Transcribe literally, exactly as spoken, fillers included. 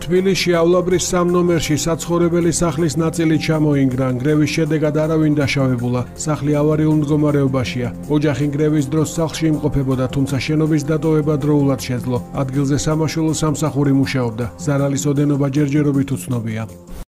თბილისში ავლაბრის სამ ნომერში საცხოვრებელი სახლის ნაწილი ჩამოინგრა. ნგრევის შედეგად არავინ დაშავებულა. სახლი ავარიულ მდგომარეობაშია. ოჯახი ნგრევის დროს სახლში იმყოფებოდა, თუმცა შენობის დატოვება დროულად შეძლო. ადგილზე სამაშველო სამსახური მუშაობდა. ზარალის ოდენობა ჯერჯერობით უცნობია.